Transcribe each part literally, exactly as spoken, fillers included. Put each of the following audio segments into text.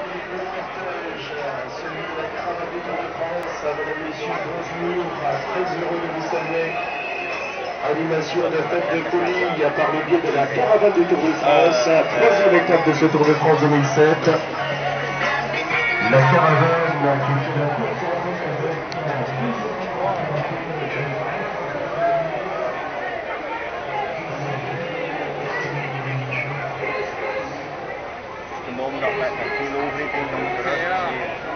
Celui de la caravane du Tour de France, mesdames, messieurs, bonjour, très heureux de vous saluer. Animation de fête de Coligne par le biais de la caravane du Tour de France, troisième étape de ce Tour de France deux mille sept. La caravane qui fait la course en France. Genomen dat met een kilometer van de rug.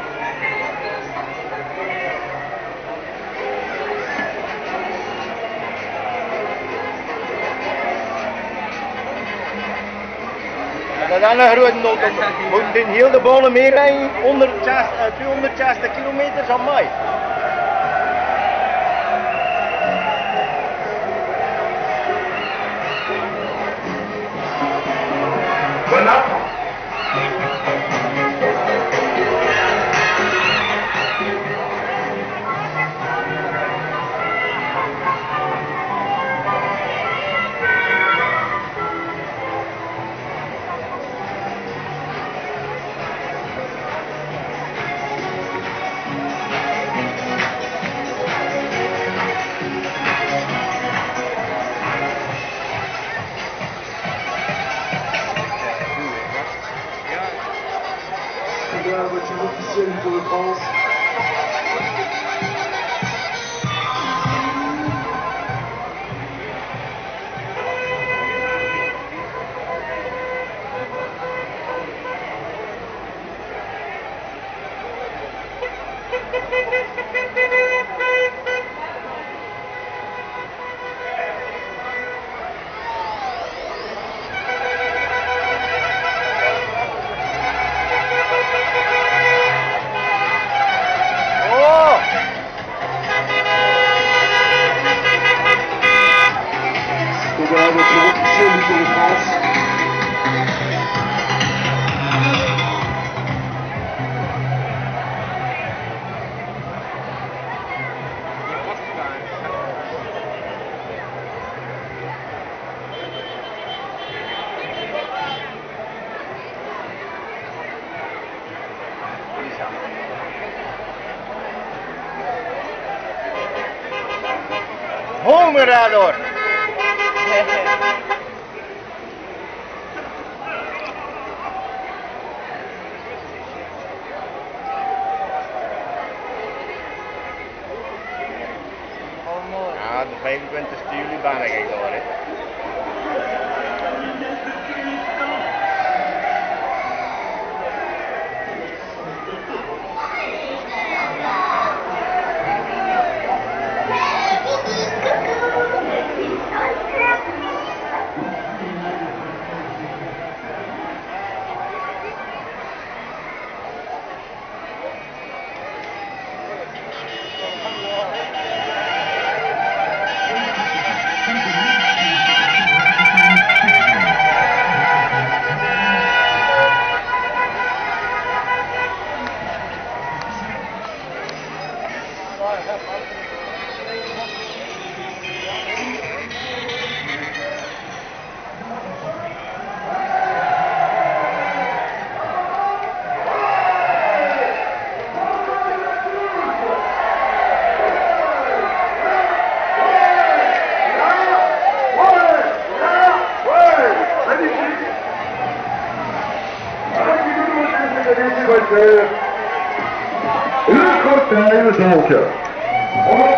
Dat is een grote nood. Moet in heel de banen meer rijden, tweehonderdzestig kilometer van mij. Voilà. La voiture officielle du Tour de France. La voiture officielle du Tour de France. Hongerador! Ja, de vijfentwintigste juli ben ik door, hè. Le cortège donc.